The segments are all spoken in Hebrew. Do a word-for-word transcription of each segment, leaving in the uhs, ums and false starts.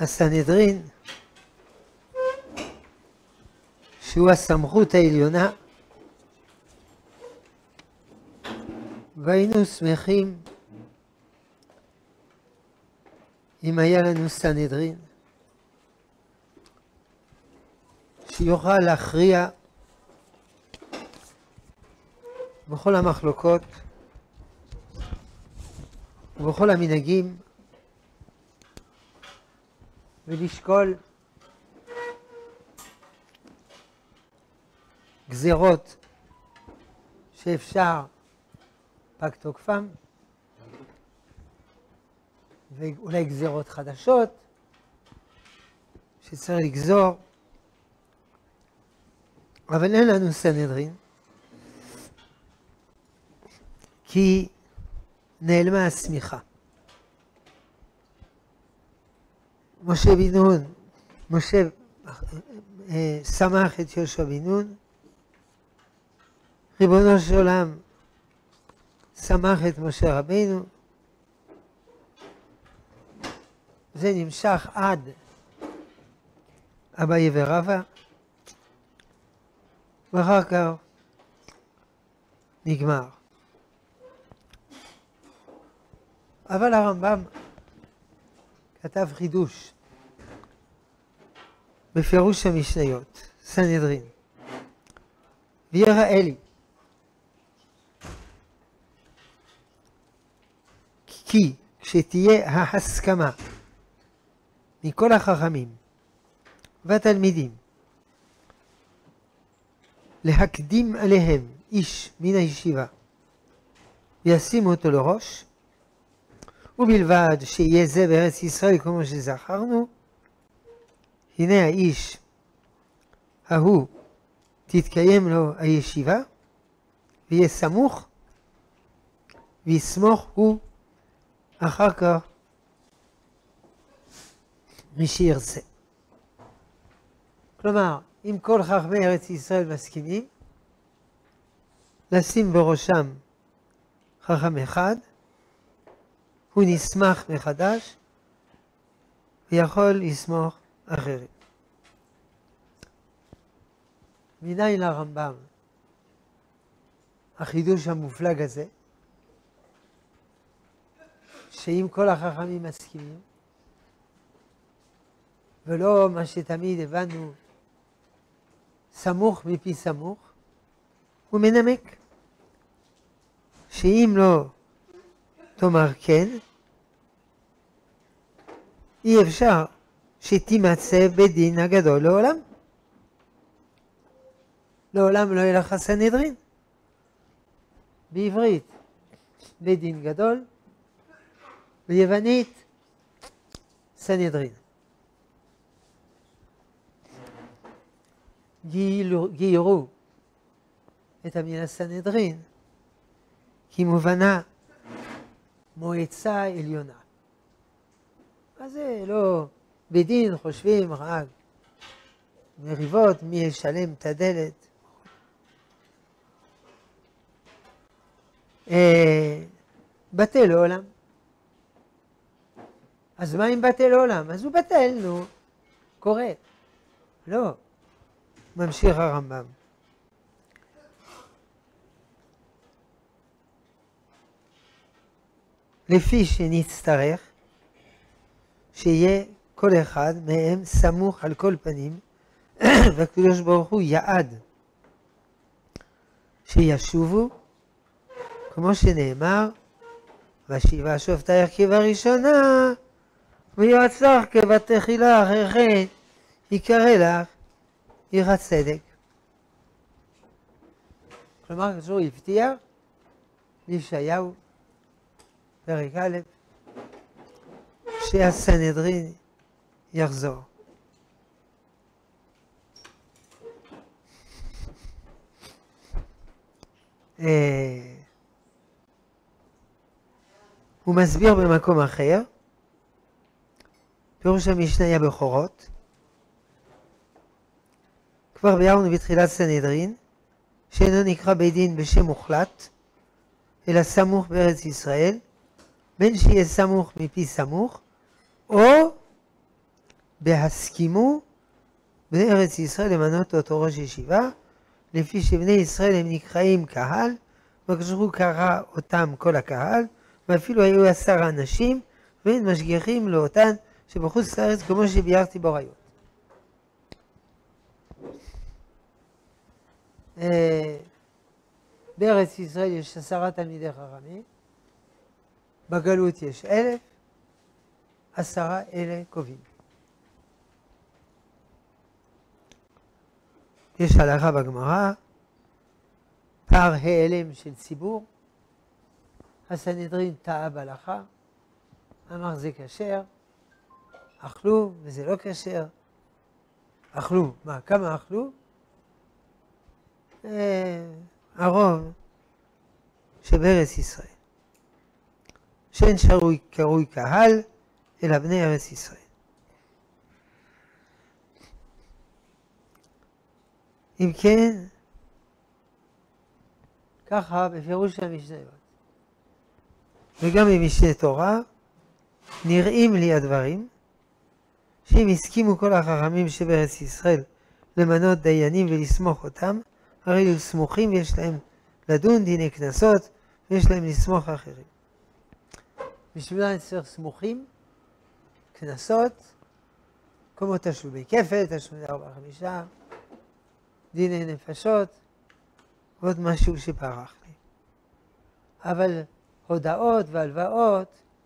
הסנהדרין, שהוא הסמכות העליונה, והיינו שמחים אם היה לנו סנהדרין שיוכל להכריע בכל המחלוקות ובכל המנהגים ולשקול גזירות שאפשר פג תוקפם ואולי גזירות חדשות שצריך לגזור, אבל אין לנו סנהדרין כי נעלמה השמיכה. משה בן נון, משה אה, שמח את יהושע בן נון, ריבונו של עולם שמח את משה רבינו, זה נמשך עד אביי ורבא, ואחר כך נגמר. אבל הרמב"ם כתב חידוש בפירוש המשניות, סנהדרין, ויראה לי כי כשתהיה ההסכמה מכל החכמים והתלמידים להקדים עליהם איש מן הישיבה וישימו אותו לראש, ובלבד שיהיה זה בארץ ישראל כמו שזכרנו, הנה האיש ההוא תתקיים לו הישיבה ויהיה סמוך ויסמוך הוא אחר כך מי שירצה. כלומר, אם כל חכמי ארץ ישראל מסכימים לשים בראשם חכם אחד, הוא נסמך מחדש ויכול לסמוך אחרת. מניין לרמב"ם החידוש המופלג הזה, שאם כל החכמים מסכימים, ולא מה שתמיד הבנו סמוך מפי סמוך, הוא מנמק שאם לא תאמר כן, אי אפשר שתימצא בדין הגדול לעולם. לעולם לא יהיה לך סנהדרין. בעברית בדין גדול, ביוונית סנהדרין. גיירו את המילה סנהדרין כי מובנה מועצה עליונה. אז זה לא בדין, חושבים רק מריבות מי ישלם את הדלת. אה, בטל עולם. אז מה אם בטל עולם? אז הוא בטל, נו, קורה. לא, ממשיך הרמב"ם. לפי שנצטרך שיהיה כל אחד מהם סמוך על כל פנים, והקדוש ברוך הוא יעד שישובו, כמו שנאמר, ושיבה שופטייך כבראשונה, ויועצך כבתחילה, אחרי כן יקרא לך עיר הצדק. כלומר, כשהוא הבטיח לישעיהו פרק א' שהסנהדרין יחזור. הוא מסביר במקום אחר, פירוש המשנה הבכורות, כבר ביארנו בתחילת סנהדרין, שאינו נקרא בית דין בשם מוחלט, אלא סמוך בארץ ישראל, בין שיהיה סמוך מפי סמוך, או בהסכימו בני ארץ ישראל למנות אותו ראש ישיבה, לפי שבני ישראל הם נקראים קהל, וכשהוא הוא קרא אותם כל הקהל, ואפילו היו עשר אנשים, ואין משגיחים לאותן שבחוץ לארץ כמו שביארתי באוריות. בארץ ישראל יש עשרה תלמידי חכמים, בגלות יש אלף, עשרה אלה קובעים. יש הלכה בגמרא, פער העלם של ציבור, הסנהדרין טעה בהלכה, אמר זה כשר, אכלו וזה לא כשר, אכלו, מה, כמה אכלו? אה, הרוב שבארץ ישראל, שאין שרוי קרוי קהל, אלא בני ארץ ישראל. אם כן, ככה בפירוש המשניות, וגם במשנה תורה, נראים לי הדברים, שאם הסכימו כל החכמים שבארץ ישראל למנות דיינים ולסמוך אותם, הרי הם סמוכים ויש להם לדון דיני כנסות, ויש להם לסמוך אחרים. בשבילה נצטרך סמוכים, כנסות, כמו תשלומי כפל, תשלומי ארבע חמישה, דיני נפשות, ועוד משהו שפרח לי. אבל הודעות והלוואות,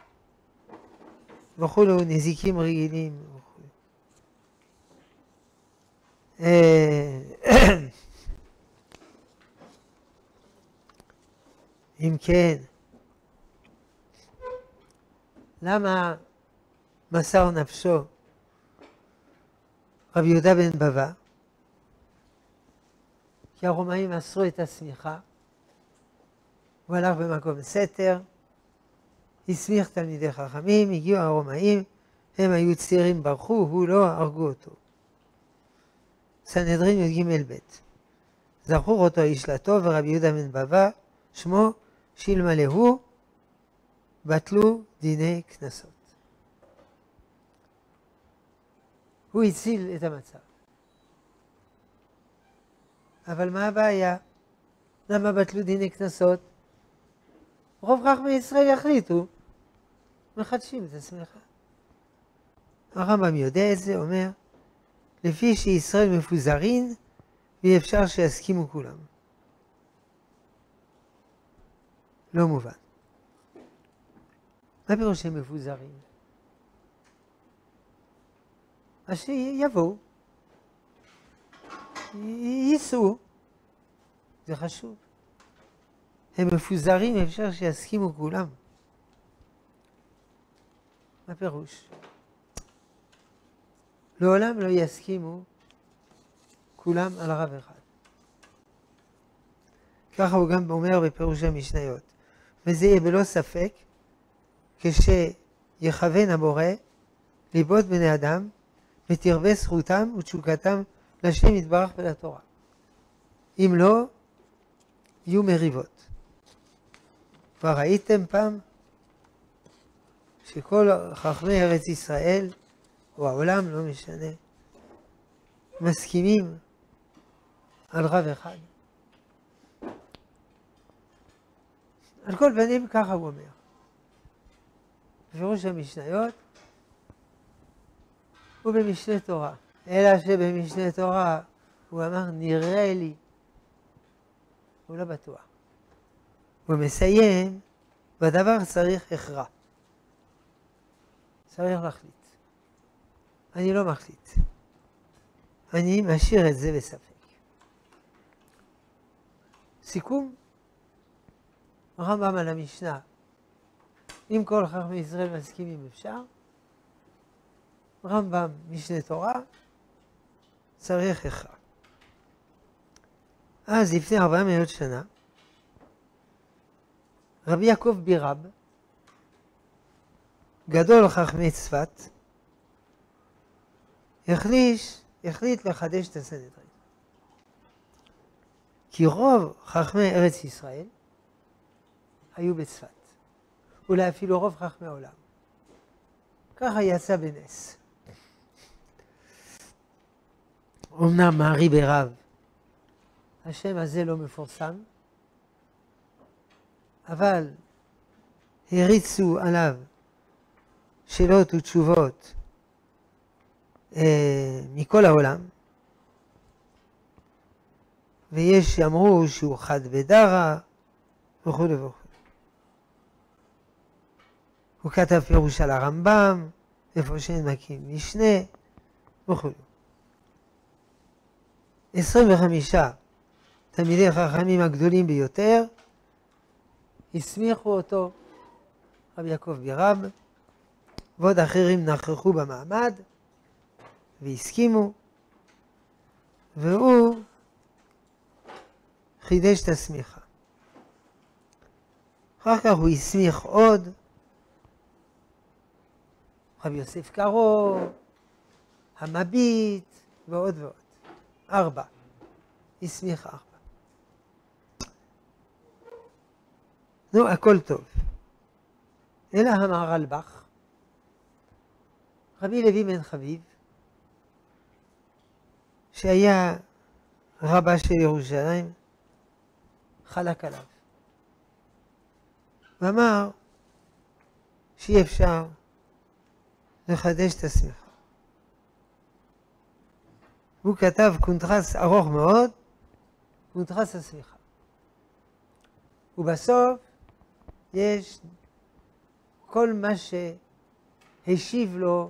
וכולו נזיקים רגילים וכולו. אם כן, למה מסר נפשו רבי יהודה בן בבא? כי הרומאים אסרו את הסמיכה, הוא הלך במקום סתר, הסמיך תלמידי חכמים, הגיעו הרומאים, הם היו צעירים, ברחו, הוא לא, הרגו אותו. סנהדרין י"ג ב' זכור אותו איש לטוב, ורבי יהודה בן בבא, שמו שאלמלא הוא, בטלו דיני כנסות. הוא הציל את המצב. אבל מה הבעיה? למה בטלו דיני כנסות? רוב חכמי ישראל יחליטו, מחדשים את הסמיכה. הרמב"ם יודע את זה, אומר, לפי שישראל מפוזרין, ואי אפשר שיסכימו כולם. לא מובן. מה פירוש שהם מפוזרים? אז שיבואו, ייסעו, זה חשוב. הם מפוזרים, אפשר שיסכימו כולם. מה פירוש? לעולם לא יסכימו כולם על רב אחד. ככה הוא גם אומר בפירוש המשניות. וזה יהיה בלא ספק, כשיכוון הבורא ליבות בני אדם, ותרבה זכותם ותשוקתם לשם יתברך ולתורה. אם לא, יהיו מריבות. כבר ראיתם פעם שכל חכמי ארץ ישראל, או העולם, לא משנה, מסכימים על רב אחד. על כל פנים ככה הוא אומר. בפירוש המשניות ובמשנה תורה. אלא שבמשנה תורה הוא אמר נראה לי. הוא לא בטוח. הוא מסיים, בדבר צריך הכרע. צריך להחליט. אני לא מחליט. אני משאיר את זה בספק. סיכום, רמב"ם על המשנה. אם כל חכמי ישראל מסכימים אפשר, רמב"ם משנה תורה, צריך הכרע. אז לפני ארבע מאות שנה, רבי יעקב בירב, גדול חכמי צפת, החליש, החליט לחדש את הסנהדרין. כי רוב חכמי ארץ ישראל היו בצפת. אולי אפילו רוב חכמי העולם. ככה יצא בנס. אמנם מערי ברב, השם הזה לא מפורסם, אבל הריצו עליו שאלות ותשובות אה, מכל העולם, ויש שאמרו שהוא חד ודרה וכו' וכו'. הוא כתב פירוש על הרמב"ם, איפה שאין מקים משנה וכו'. עשרים וחמישה תלמידי חכמים הגדולים ביותר הסמיכו אותו, רבי יעקב בירב, ועוד אחרים נכחו במעמד והסכימו, והוא חידש את הסמיכה. אחר כך הוא הסמיך עוד, רבי יוסף קארו, המביט ועוד ועוד. ארבע. הסמיך ארבע. נו, הכל טוב. אלא המהרלב"ח, רבי לוי בן חביב, שהיה רבה של ירושלים, חלק עליו. ואמר שאי אפשר לחדש את הסמיכה. הוא כתב קונטרס ארוך מאוד, קונטרס הסמיכה. ובסוף יש כל מה שהשיב לו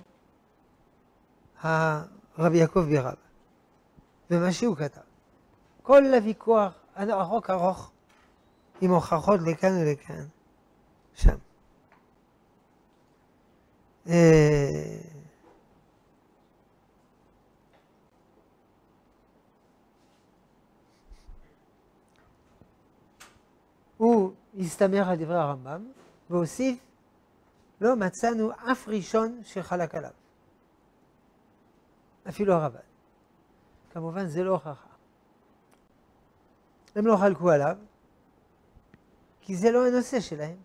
הרבי יעקב בירב, ומה שהוא כתב. כל הוויכוח ארוך ארוך, עם הוכחות לכאן ולכאן, שם. הוא הסתמך על דברי הרמב"ם, והוסיף, לא מצאנו אף ראשון שחלק עליו. אפילו הרב"ד. כמובן זה לא הוכחה. הם לא חלקו עליו, כי זה לא הנושא שלהם.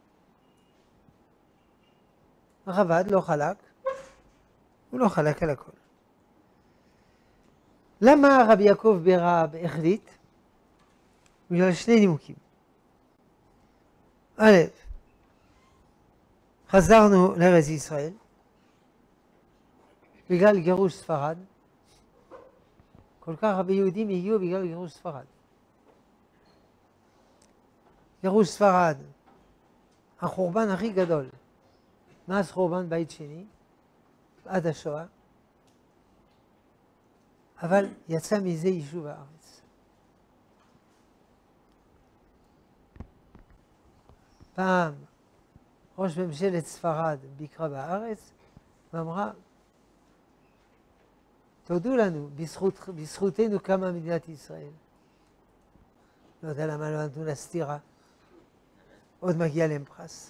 הרב"ד לא חלק, הוא לא חלק על הכל. למה רבי יעקב בירב החליט? בגלל שני נימוקים. א', חזרנו לארץ ישראל, בגלל גירוש ספרד. כל כך הרבה יהודים הגיעו בגלל גירוש ספרד. גירוש ספרד, החורבן הכי גדול, מאז חורבן בית שני, עד השואה, אבל יצא מזה יישוב הארץ. פעם ראש ממשלת ספרד ביקרה בארץ ואמרה, תודו לנו, בזכות, בזכותנו קמה מדינת ישראל. לא יודע למה לא נתנו לה סתירה, עוד מגיע להם פרס.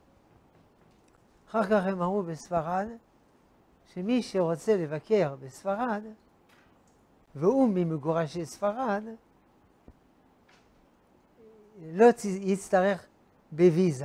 אחר כך הם אמרו בספרד, שמי שרוצה לבקר בספרד, והוא ממגורשי ספרד, לא יצטרך בוויזה,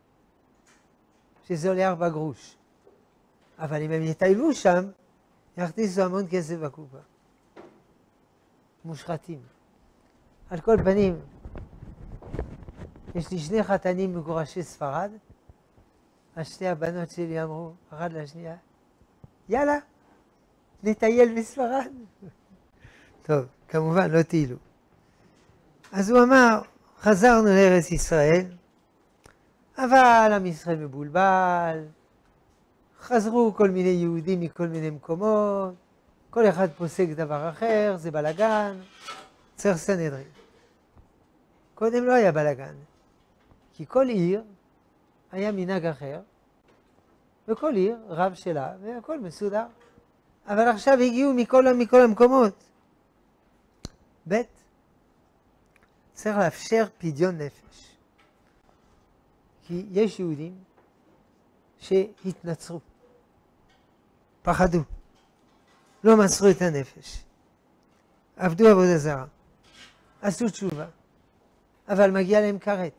שזה עולה ארבע גרוש. אבל אם הם יטיילו שם, יכניסו המון כסף בקופה. מושחתים. על כל פנים, יש לי שני חתנים מגורשי ספרד, אז שתי הבנות שלי אמרו, אחת לשנייה, יאללה, נטייל בספרד. טוב, כמובן לא טיילו. אז הוא אמר, חזרנו לארץ ישראל, אבל עם ישראל מבולבל, חזרו כל מיני יהודים מכל מיני מקומות, כל אחד פוסק דבר אחר, זה בלגן, צריך סנהדרין. קודם לא היה בלגן, כי כל עיר היה מנהג אחר, וכל עיר רב שלה, והכל מסודר. אבל עכשיו הגיעו מכל, מכל המקומות. ב' צריך לאפשר פדיון נפש. כי יש יהודים שהתנצרו, פחדו, לא מסרו את הנפש, עבדו עבודה זרה, עשו תשובה, אבל מגיע להם כרת.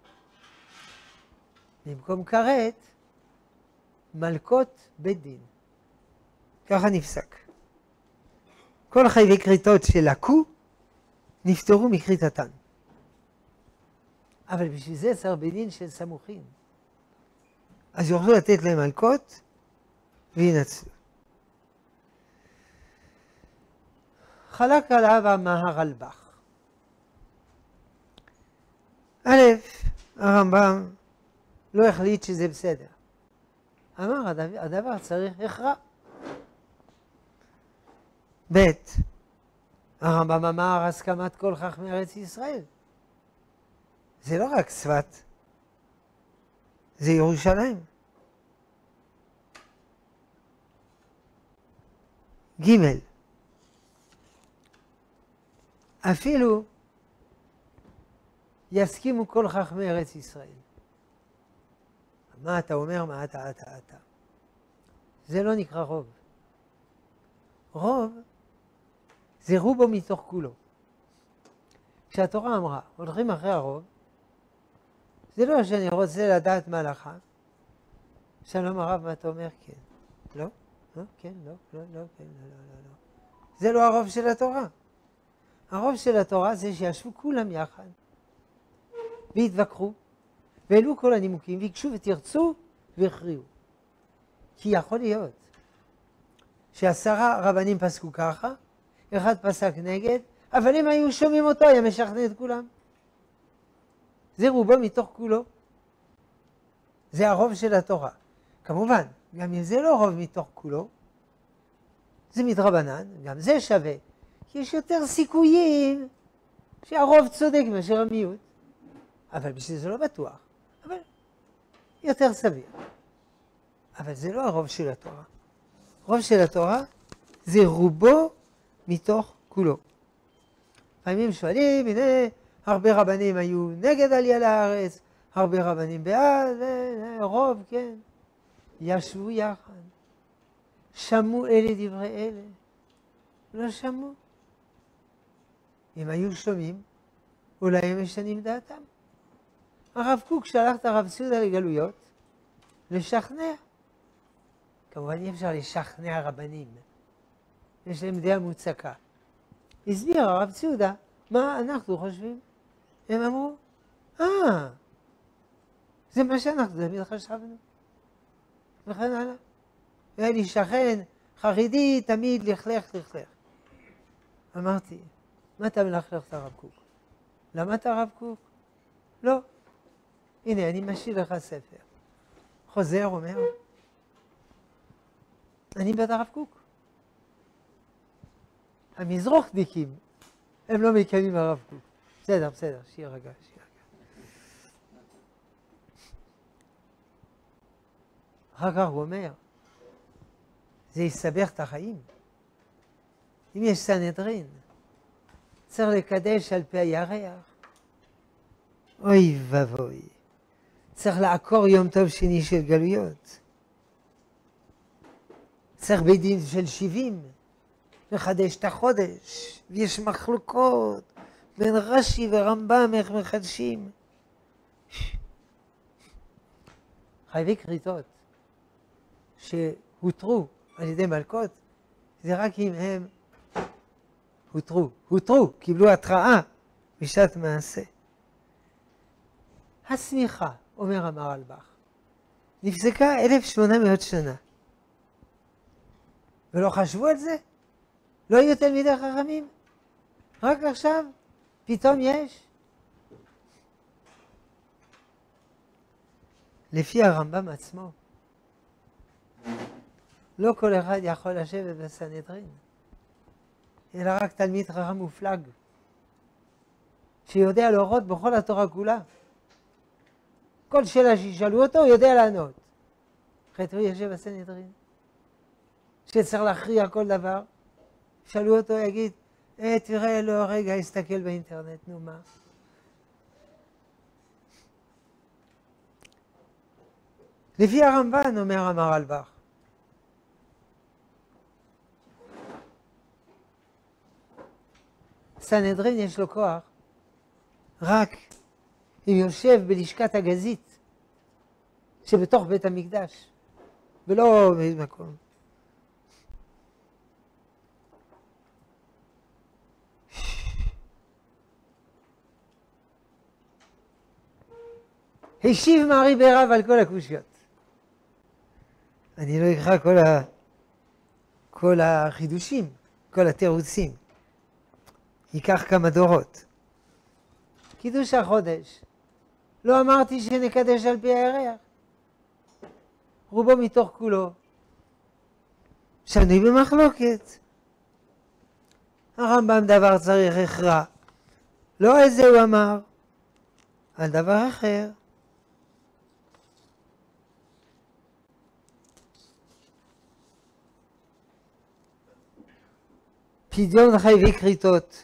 במקום כרת, מלכות בית דין. ככה נפסק. כל חייבי כריתות שלקו נפטרו מכריתתן. אבל בשביל זה צריך בית דין של סמוכים. אז יוכלו לתת להם מלקות וינצלו. חלק עליו המהרלב"ח. א', הרמב"ם לא החליט שזה בסדר. אמר, הדבר, הדבר צריך הכרע. ב', הרמב"ם אמר הסכמת כל חכמי ארץ ישראל. זה לא רק צפת, זה ירושלים. ג', אפילו יסכימו כל חכמי ארץ ישראל. מה אתה אומר? מה אתה, אתה, אתה. זה לא נקרא רוב. רוב זה רובו מתוך כולו. כשהתורה אמרה, הולכים אחרי הרוב, זה לא שאני רוצה לדעת מה לך. שלום הרב, מה אתה אומר? כן. לא? לא? כן, לא? לא, לא, כן, לא, לא, לא, לא. זה לא הרוב של התורה. הרוב של התורה זה שישבו כולם יחד, והתווכחו, והעלו כל הנימוקים, ביקשו ותרצו, והכריעו. כי יכול להיות שעשרה רבנים פסקו ככה, אחד פסק נגד, אבל אם היו שומעים אותו, היה משכנע את כולם. זה רובו מתוך כולו. זה הרוב של התורה. כמובן, גם אם זה לא רוב מתוך כולו, זה מדרבנן, גם זה שווה. כי יש יותר סיכויים שהרוב צודק מאשר המיעוט. אבל בשביל זה לא בטוח. אבל יותר סביר. אבל זה לא הרוב של התורה. הרוב של התורה זה רובו מתוך כולו. פעמים שואלים, הנה, הרבה רבנים היו נגד עלייה לארץ, הרבה רבנים בעד, רוב, כן. ישבו יחד. שמעו אלה דברי אלה. לא שמעו. אם היו שומעים, אולי הם משנים דעתם. הרב קוק שלח את הרב ציודה לגלויות, לשכנע. כמובן אי אפשר לשכנע רבנים. יש להם דעה מוצקה. הסביר הרב ציודה מה אנחנו חושבים. הם אמרו, אה, זה מה שאנחנו תמיד חשבנו. וכן הלאה. היה לי שכן חרדי תמיד לכלך לכלך. אמרתי, מה אתה מלכלך את הרב קוק? למדת הרב קוק? לא. הנה, אני משאיר לך ספר. חוזר, אומר, אני בעד הרב קוק. המזרוחניקים, הם לא מקיימים הרב קוק. בסדר, בסדר, שיהיה רגע, שיהיה רגע. אחר כך הוא אומר, זה יסבך את החיים. אם יש סנהדרין, צריך לקדש על פי הירח. אוי ובוי. צריך לעקור יום טוב שני של גלויות. צריך בית דין של שבעים, לחדש את החודש, ויש מחלוקות בין רש"י ורמב"ם איך מחדשים. חייבי כריתות שהותרו על ידי מלכות, זה רק אם הם הותרו, הותרו, קיבלו התראה בשעת מעשה. הסמיכה, אומר המהרלב"ח, נפסקה אלף ושמונה מאות שנה. ולא חשבו על זה? לא היו תלמידי חכמים? רק עכשיו? פתאום יש? לפי הרמב"ם עצמו, לא כל אחד יכול לשבת בסנהדרין, אלא רק תלמיד חכם מופלג, שיודע להורות בכל התורה כולה. כל שאלה שישאלו אותו, הוא יודע לענות. אחרת הוא יושב בסנהדרין. שצריך להכריע כל דבר. שאלו אותו, יגיד, אה, תראה, לא, רגע, הסתכל באינטרנט, נו מה. לפי הרמב"ן, אומר המהרלב"ח, סנהדרין יש לו כוח רק אם יושב בלשכת הגזית שבתוך בית המקדש, ולא במקום. השיב מערי ברב על כל הקושיות. אני לא אקרא כל, ה... כל החידושים, כל התירוצים. ייקח כמה דורות. קידוש החודש. לא אמרתי שנקדש על פי הירח. רובו מתוך כולו. שנוי במחלוקת. הרמב"ם דבר צריך הכרע. לא על זה הוא אמר, על דבר אחר. פדיון חייבי כריתות.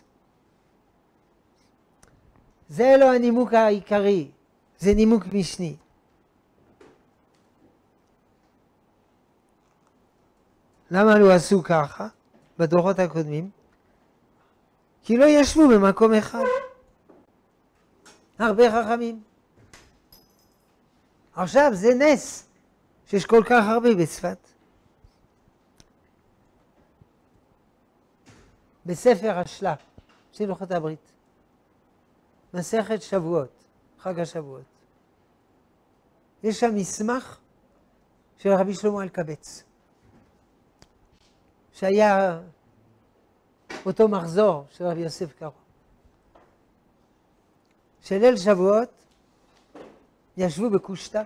זה לא הנימוק העיקרי, זה נימוק משני. למה לא עשו ככה בדורות הקודמים? כי לא ישבו במקום אחד. הרבה חכמים. עכשיו זה נס שיש כל כך הרבה בצפת. בספר השלה של לוחות הברית, מסכת שבועות, חג השבועות, יש שם מסמך של רבי שלמה אלקבץ, שהיה אותו מחזור של רבי יוסף קארו. שליל שבועות ישבו בקושטא,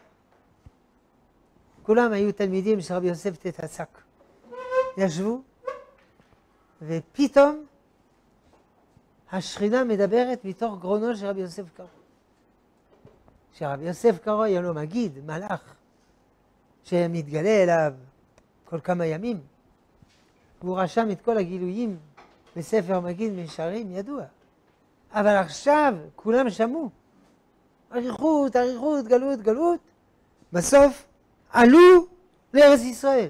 כולם היו תלמידים של רבי יוסף תתעסק. ישבו, ופתאום השכינה מדברת מתוך גרונו של רבי יוסף קארו. שרבי יוסף קארו היה לו מגיד, מלאך, שמתגלה אליו כל כמה ימים. הוא רשם את כל הגילויים בספר מגיד מישרים, ידוע. אבל עכשיו כולם שמעו. אריכות, אריכות, גלות, גלות. בסוף עלו לארץ ישראל.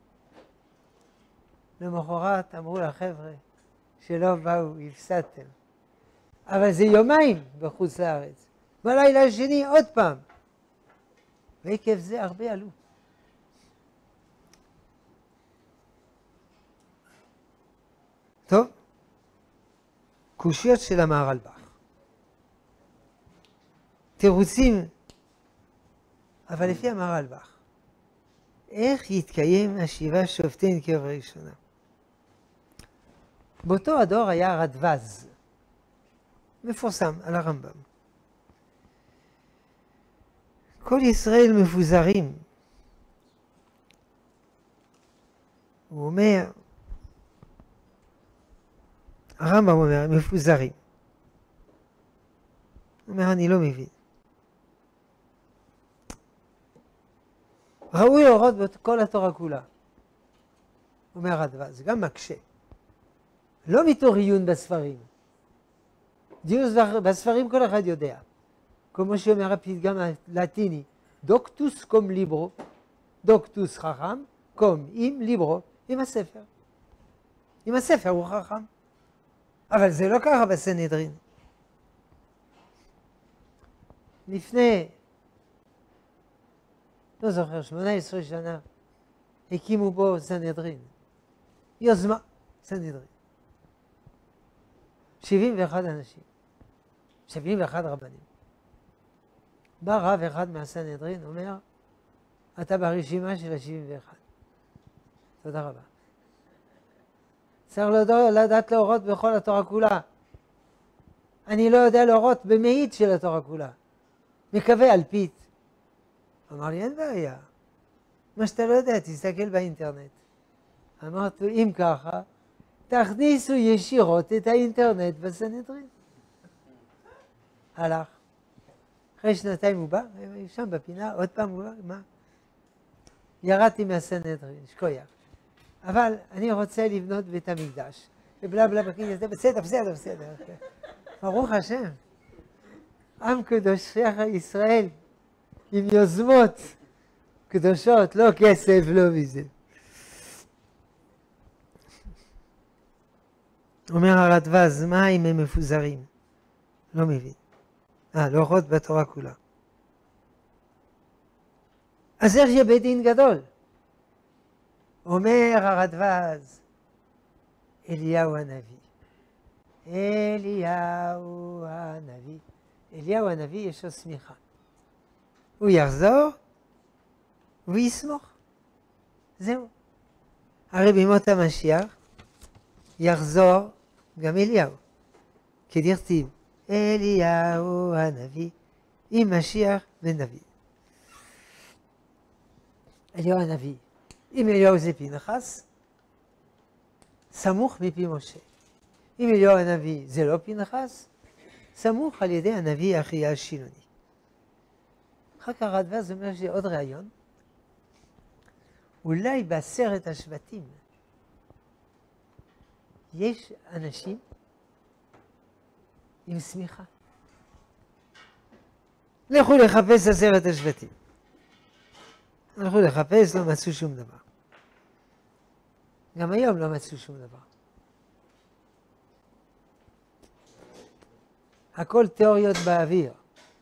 למחרת אמרו לחבר'ה שלא באו, הפסדתם. אבל זה יומיים בחוץ לארץ. בלילה השני עוד פעם. ועקב זה הרבה עלו. טוב, קושיות של המהרלב"ח. תירוצים, אבל לפי המהרלב"ח, איך יתקיים השבעה שופטים כבראשונה? באותו הדור היה רדווז, מפורסם על הרמב"ם. כל ישראל מפוזרים. הוא אומר, הרמב"ם אומר, מפוזרים. הוא אומר, אני לא מבין. ראוי לראות בכל התורה כולה. הוא אומר רדווז, זה גם מקשה. לא מתוך עיון בספרים. דיוס בספרים כל אחד יודע. כמו שאומר הפתגם הלטיני, דוקטוס קום ליברו, דוקטוס חכם, קום עם ליברו, עם הספר. עם הספר הוא חכם. אבל זה לא ככה בסנהדרין. לפני, לא זוכר, שמונה עשרה שנה, הקימו בו סנהדרין. יוזמה, סנהדרין. שבעים ואחד אנשים. שבעים ואחד רבנים. בא רב אחד מהסנהדרין, אומר, אתה ברשימה של ה-שבעים ואחת. תודה רבה. צריך לדעת להורות בכל התורה כולה. אני לא יודע להורות במאית של התורה כולה. מקווה אלפית. אמר לי, אין בעיה. מה שאתה לא יודע, תסתכל באינטרנט. אמרתי, אם ככה, תכניסו ישירות את האינטרנט בסנהדרין. הלך. אחרי שנתיים הוא בא, שם בפינה, עוד פעם הוא בא, מה? ירדתי מהסנהדרין, שכוייך. אבל אני רוצה לבנות בית המקדש. ובלה בלה בקדש, בסדר, בסדר, בסדר. ברוך השם. עם קדוש ישראל, עם יוזמות קדושות, לא כסף, לא מזה. אומר הרדווז, מה אם הם מפוזרים? לא מבין. אה, לא רואות בתורה כולה. אז איך יהיה בית דין גדול? אומר הרדווז, אליהו הנביא. אליהו הנביא. אליהו הנביא יש לו סמיכה. הוא יחזור, והוא יסמוך. זהו. הרי בימות המשיח יחזור גם אליהו. כדכתיב, אליהו הנביא, עם משיח ונביא. אליהו הנביא. אם אליהו זה פנחס, סמוך מפי משה. אם אליהו הנביא זה לא פנחס, סמוך על ידי הנביא אחיה השילוני. אחר כך הרדב"ז אומר שזה עוד רעיון. אולי בעשרת השבטים יש אנשים עם סמיכה. לכו לחפש עשרת השבטים. הלכו לחפש, לא מצאו שום דבר. גם היום לא מצאו שום דבר. הכל תיאוריות באוויר.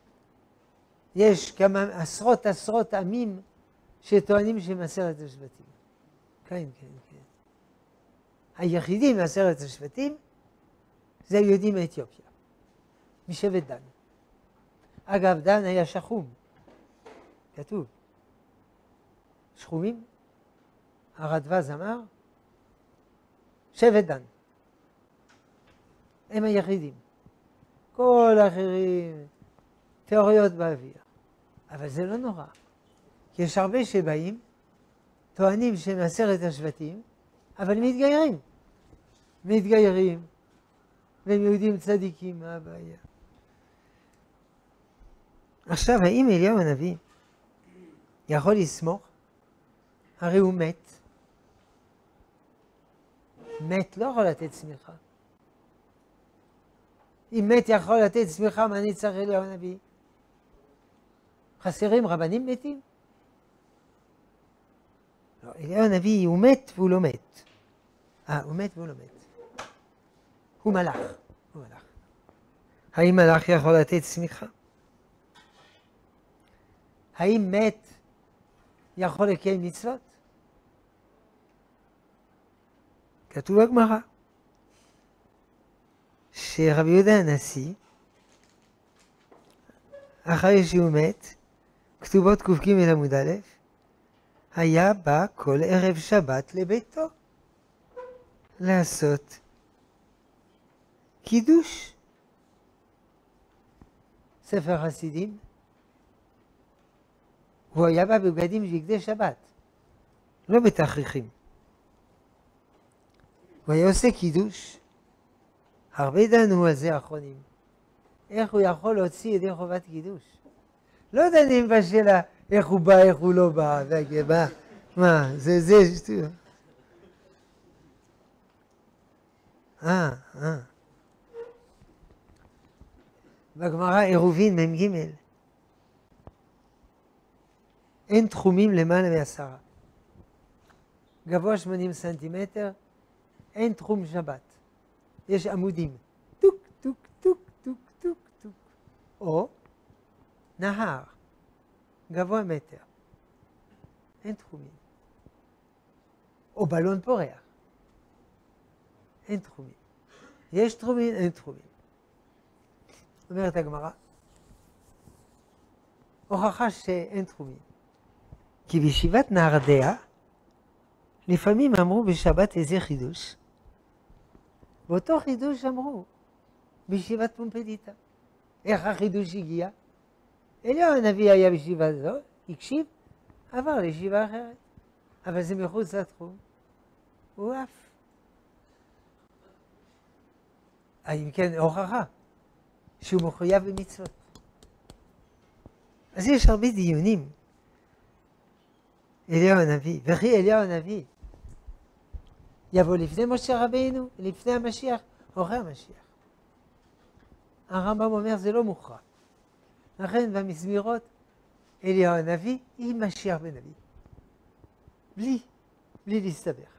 יש כמה עשרות עשרות עמים שטוענים שהם עשרת השבטים. כן, כן, כן. היחידים מעשרת השבטים זה היהודים מאתיופיה, משבט דן. אגב, דן היה שחום. כתוב. שחומים. הרדב"ז אמר, שבט דן. הם היחידים. כל האחרים, תיאוריות באוויר. אבל זה לא נורא. כי יש הרבה שבאים, טוענים שהם עשרת השבטים, אבל הם מתגיירים. מתגיירים, והם יהודים צדיקים, מה הבעיה? עכשיו, האם אליהו הנביא יכול לסמוך? הרי הוא מת. מת לא יכול לתת צמיחה. אם מת יכול לתת צמיחה, מה אני צריך אליהו הנביא? חסרים רבנים מתים? לא, אליהו הנביא הוא מת והוא לא מת. אה, הוא מת והוא לא מת. הוא מלאך. הוא מלאך. האם מלאך יכול לתת צמיחה? האם מת יכול לקיים מצוות? כתוב בגמרא שרבי יהודה הנשיא, אחרי שהוא מת, כתובות ק"ג עמוד א', היה בא כל ערב שבת לביתו לעשות קידוש. ספר חסידים, הוא היה בא בבגדים של בגדי שבת, לא בתכריכים. הוא היה עושה קידוש. הרבה דנו על זה האחרונים. איך הוא יכול להוציא ידי חובת קידוש? לא דנים בשאלה איך הוא בא, איך הוא לא בא, מה, מה, זה, זה, שטויות. אה, אה. בגמרא עירובין מ"ג, אין תחומים למעלה מעשרה. גבוה שמונים סנטימטר, אין תחום שבת. יש עמודים. טוק, טוק, טוק, טוק, טוק, טוק. או נהר, גבוה מטר. אין תחומים. או בלון פורח. אין תחומים. יש תחומים, אין תחומים. אומרת הגמרא, הוכחה שאין תחומים. כי בישיבת נהרדעה, לפעמים אמרו בשבת איזה חידוש, באותו חידוש אמרו בישיבת פומפדיטה. איך החידוש הגיע? אליהו הנביא היה בישיבה זו, הקשיב, עבר לישיבה אחרת. אבל זה מחוץ לתחום. הוא עף. האם כן הוכחה שהוא מחויב במצוות. אז יש הרבה דיונים. אליהו הנביא, וכי אליהו הנביא יבוא לפני משה רבינו, לפני המשיח, או אחרי המשיח. הרמב"ם אומר זה לא מוכרע. לכן במזמירות אליהו הנביא עם משיח בן דוד. בלי, בלי להסתבך.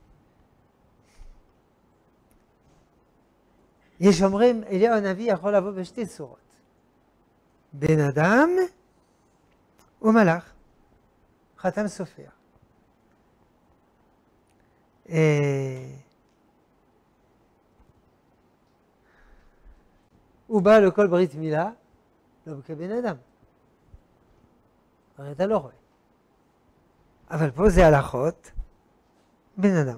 יש אומרים אליהו הנביא יכול לבוא בשתי צורות. בן אדם ומלאך. חתם סופר. הוא בא לכל ברית מילה, לא כבן אדם. הרי אתה לא רואה. אבל פה זה הלכות בן אדם.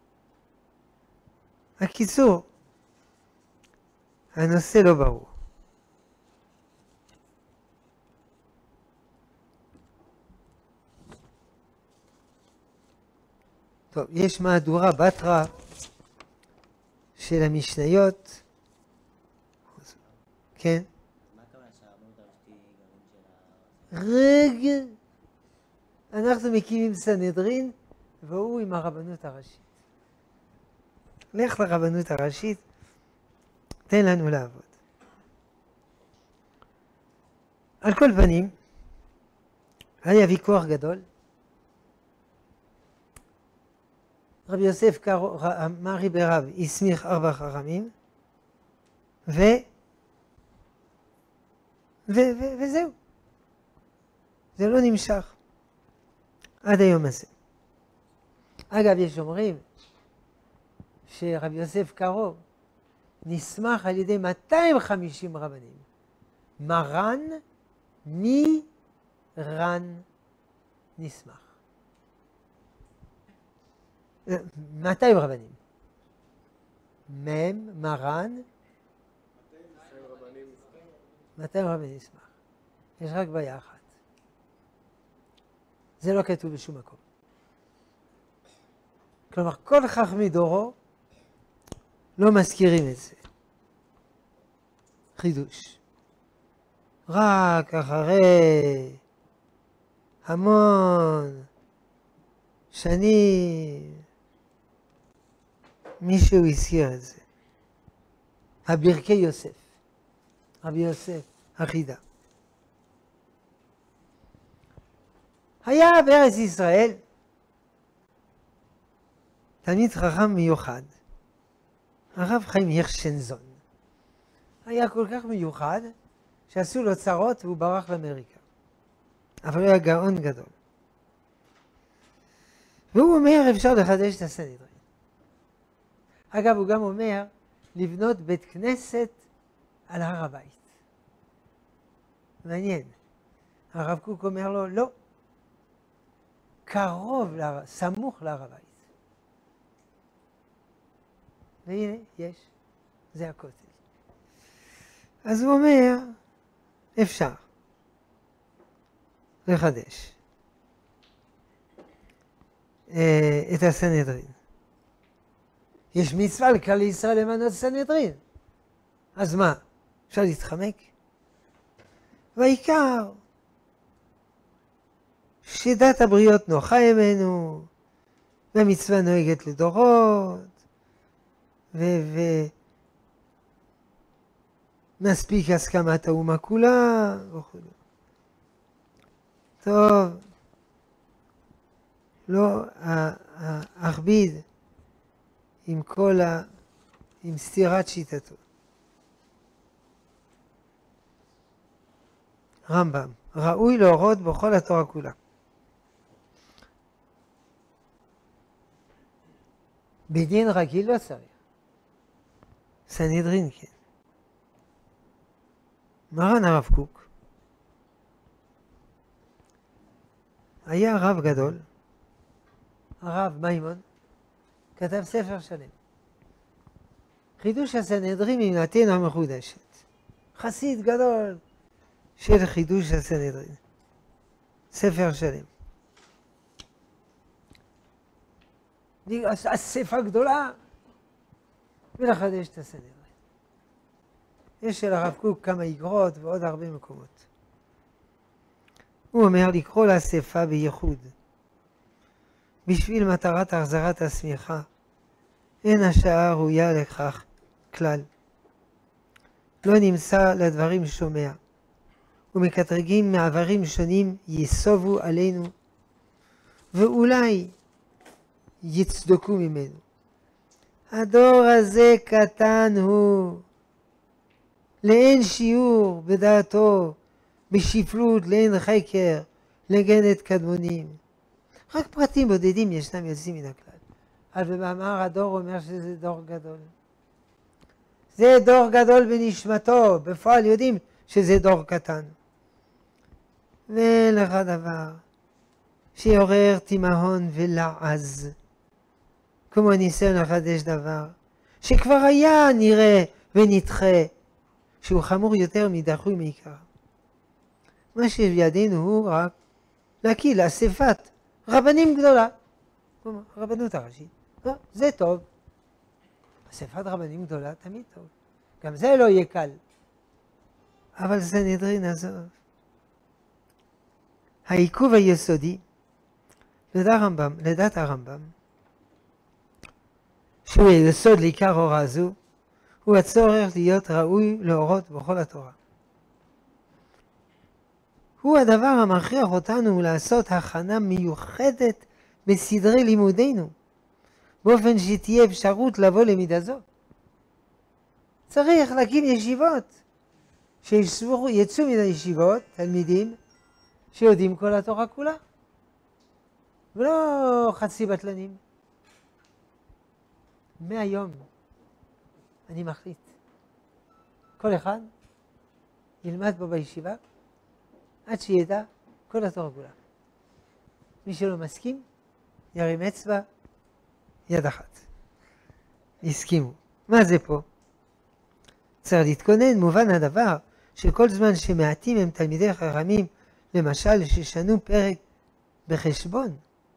הקיצור, הנושא לא ברור. טוב, יש מהדורה בתרא של המשניות. כן? מה הכוונה שהרבנות הראשית היא גרעין של ה... רגע, אנחנו מקימים סנהדרין והוא עם הרבנות הראשית. לך לרבנות הראשית, תן לנו לעבוד. על כל פנים, היה ויכוח גדול. רבי יוסף קארו, מרי ברב, הסמיך ארבע חכמים, ו... ו... ו... וזהו. זה לא נמשך עד היום הזה. אגב, יש אומרים שרבי יוסף קארו נסמך על ידי מאתיים וחמישים רבנים. מרן מרן נסמך. מאתיים רבנים. מם, מרן, מאתיים רבנים נסמך. יש רק בעיה אחת. זה לא כתוב בשום מקום. כלומר, כל חכמי דורו לא מזכירים את זה. חידוש. רק אחרי המון שנים מישהו הזכיר את זה. הברכי יוסף. רבי יוסף, החידה. היה בארץ ישראל תלמיד חכם מיוחד, הרב חיים הירשנזון. היה כל כך מיוחד שעשו לו צרות והוא ברח לאמריקה. אבל הוא היה גאון גדול. והוא אומר אפשר לחדש את הסנהדרין. אגב, הוא גם אומר לבנות בית כנסת על הר הבית. מעניין. הרב קוק אומר לו לא. קרוב, להר, סמוך להר הבית. והנה, יש. זה הכותל. אז הוא אומר, אפשר לחדש אה, את הסנהדרין. יש מצווה לכלל ישראל למנות סנהדרין. אז מה? אפשר להתחמק? והעיקר, שדת הבריות נוחה ימינו, והמצווה נוהגת לדורות, ומספיק הסכמת האומה כולה, וכו'. טוב, לא אכביד עם כל ה... עם סתירת שיטתו. רמב"ם, ראוי להורות בכל התורה כולה. בדין רגיל לא צריך. סנהדרין כן. מרן הרב קוק היה רב גדול, הרב מימון, כתב ספר שלם. חידוש הסנהדרין ממנתנו המחודשת. חסיד גדול של חידוש הסנהדרין. ספר שלם. אספה גדולה ולחדש את הסנהדרין. יש של הרב קוק כמה איגרות ועוד הרבה מקומות. הוא אומר לקרוא לאספה בייחוד בשביל מטרת החזרת הסמיכה. אין השעה ראויה לכך כלל. לא נמצא לדברים שומע, ומקטרגים מעברים שונים יסובו עלינו, ואולי יצדקו ממנו. הדור הזה קטן הוא, לאין שיעור בדעתו, בשפלות, לאין חקר, לגנת קדמונים. רק פרטים בודדים ישנם יוצאים מן הכלל. אבל במאמר הדור אומר שזה דור גדול. זה דור גדול בנשמתו, בפועל יודעים שזה דור קטן. ואין לך דבר שיעורר תימהון ולעז, כמו הניסיון לחדש דבר, שכבר היה נראה ונדחה, שהוא חמור יותר מדחוי מעיקר. מה שבידינו הוא רק להקיל אספת רבנים גדולה. כלומר, רבנות הראשית. לא, זה טוב. אספת רבנים גדולה תמיד טוב. גם זה לא יהיה קל. אבל סנהדרין עזוב. העיכוב היסודי, לדעת הרמב"ם, לדעת הרמב"ם, שהוא היסוד לעיקר הוראה זו, הוא הצורך להיות ראוי להורות בכל התורה. הוא הדבר המכריח אותנו לעשות הכנה מיוחדת בסדרי לימודינו, באופן שתהיה אפשרות לבוא למידה זו. צריך להקים ישיבות, שיצאו מן הישיבות תלמידים שיודעים כל התורה כולה, ולא חצי בטלנים. מהיום אני מחליט, כל אחד ילמד פה בישיבה עד שידע כל התורה כולה. מי שלא מסכים ירים אצבע, יד אחת. הסכימו. מה זה פה? צריך להתכונן, מובן הדבר שכל זמן שמעטים הם תלמידי חכמים, למשל ששנו פרק בחשבון.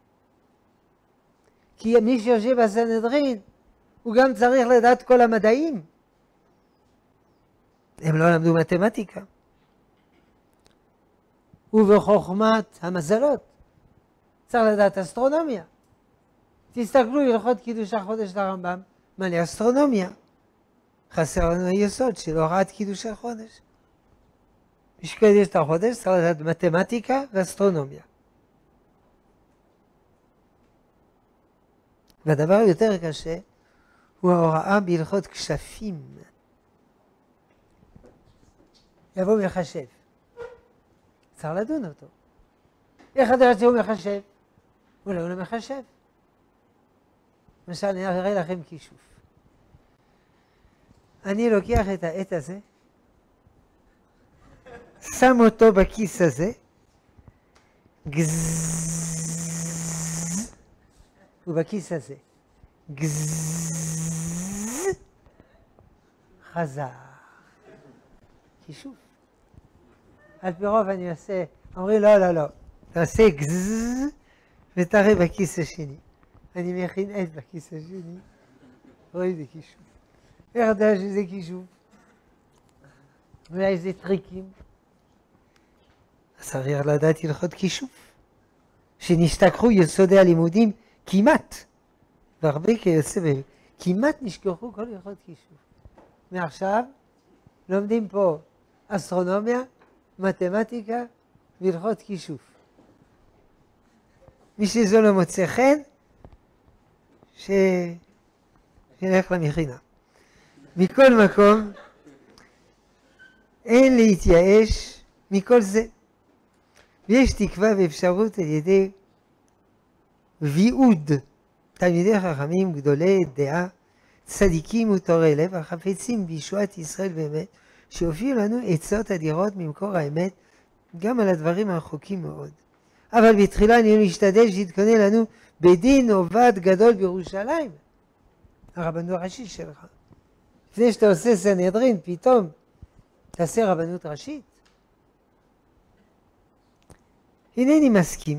כי מי שיושב בסנהדרין הוא גם צריך לדעת כל המדעים. הם לא למדו מתמטיקה. ובחוכמת המזלות צריך לדעת אסטרונומיה. תסתכלו הלכות קידוש החודש לרמב"ם, מלא אסטרונומיה. חסר לנו היסוד של הוראת קידוש החודש. מי שקדש את החודש צריך לדעת מתמטיקה ואסטרונומיה. והדבר היותר קשה הוא ההוראה בהלכות כשפים. יבוא מחשב. צריך לדון אותו. איך הדעת שהוא מחשב? אולי הוא לא מחשב. למשל, אני אראה לכם כישוף. אני לוקח את העט הזה, שם אותו בכיס הזה, גזזזז, ובכיס הזה, גזזזז, חזר. כישוף. על פי רוב אני עושה, אומרים לא, לא, לא, תעשה גזזזז ותראה בכיס השני. אני מכין עט בכיס השני, רואים זה כישוף. איך אתה יודע שזה כישוף? אולי זה טריקים. אז צריך לדעת הלכות כישוף, שנשתכחו יסודי הלימודים כמעט, והרבה כיוצא בהם, כמעט נשכחו כל הלכות כישוף. מעכשיו לומדים פה אסטרונומיה, מתמטיקה והלכות כישוף. מי שזה לא מוצא חן, ש... שנלך למכינה. מכל מקום, אין להתייאש מכל זה. ויש תקווה ואפשרות על ידי ויעוד תלמידי חכמים גדולי דעה, צדיקים וטורי לב, החפצים בישועת ישראל באמת, שהופיעו לנו עצות אדירות ממקור האמת, גם על הדברים הרחוקים מאוד. אבל בתחילה אני משתדל שיתכונן לנו בדין עובד גדול בירושלים, הרבנות הראשית שלך. לפני שאתה עושה סנהדרין, פתאום תעשה רבנות ראשית. הנני מסכים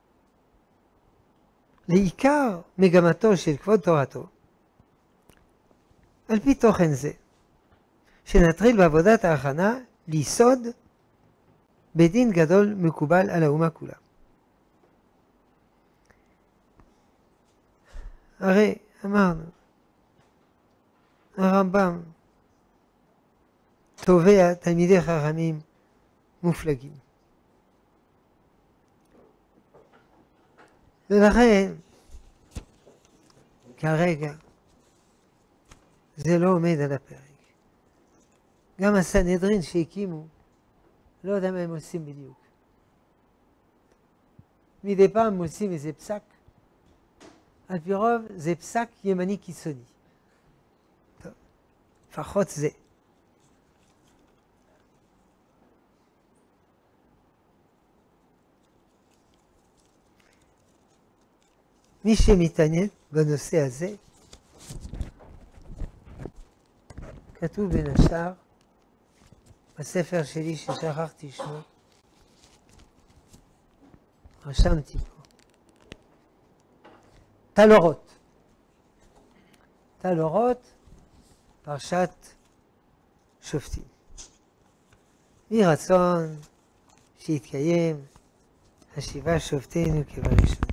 לעיקר מגמתו של כבוד תורתו, על פי תוכן זה, שנתחיל בעבודת ההכנה ליסוד בדין גדול מקובל על האומה כולה. הרי אמרנו, הרמב"ם תובע תלמידי חכמים מופלגים. ולכן, כרגע, זה לא עומד על הפרק. גם הסנהדרין שהקימו, לא יודע מה הם עושים בדיוק. מדי פעם הם עושים איזה פסק, על פי רוב זה פסק ימני קיצוני. טוב, לפחות זה. מי שמתעניין בנושא הזה, כתוב בין השאר בספר שלי ששכחתי שמו, רשמתי פה, טל אורות. טל אורות, פרשת שופטים. יהי רצון שיתקיים השיבה שופטינו כבראשונה.